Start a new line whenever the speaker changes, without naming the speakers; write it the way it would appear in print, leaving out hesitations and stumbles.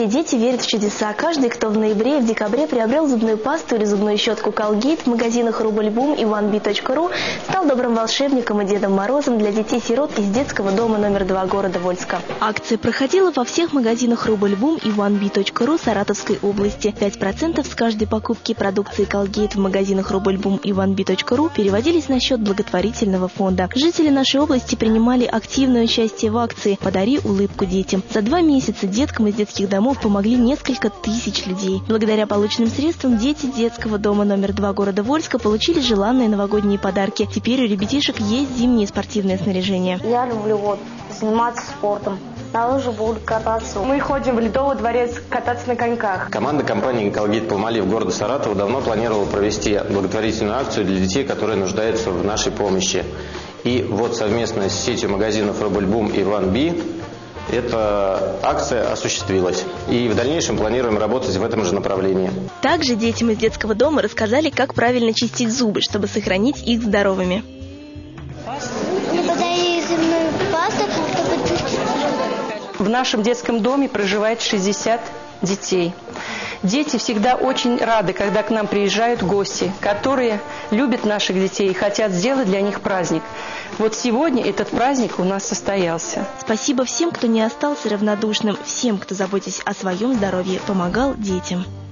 Все дети верят в чудеса. Каждый, кто в ноябре и в декабре приобрел зубную пасту или зубную щетку Colgate в магазинах Рубль Бум и OneB.ru, стал добрым волшебником и Дедом Морозом для детей-сирот из детского дома номер 2 города Вольска. Акция проходила во всех магазинах Рубль Бум и OneB.ru Саратовской области. 5% с каждой покупки продукции Colgate в магазинах Рубль Бум и OneB.ru переводились на счет благотворительного фонда. Жители нашей области принимали активное участие в акции «Подари улыбку детям». За 2 месяца деткам из детских домов помогли несколько тысяч людей. Благодаря полученным средствам дети детского дома номер 2 города Вольска получили желанные новогодние подарки. Теперь у ребятишек есть зимнее спортивное снаряжение.
Я люблю заниматься спортом. На лыжах буду кататься.
Мы ходим в Ледовый дворец кататься на коньках.
Команда компании Colgate Palmolive города Саратова давно планировала провести благотворительную акцию для детей, которые нуждаются в нашей помощи. И вот совместно с сетью магазинов Рубль Бум и OneB эта акция осуществилась. И в дальнейшем планируем работать в этом же направлении.
Также детям из детского дома рассказали, как правильно чистить зубы, чтобы сохранить их здоровыми.
Мне подарили зубную пасту, чтобы чистить.
В нашем детском доме проживает 60 детей. Дети всегда очень рады, когда к нам приезжают гости, которые любят наших детей и хотят сделать для них праздник. Вот сегодня этот праздник у нас состоялся.
Спасибо всем, кто не остался равнодушным, всем, кто, заботясь о своем здоровье, помогал детям.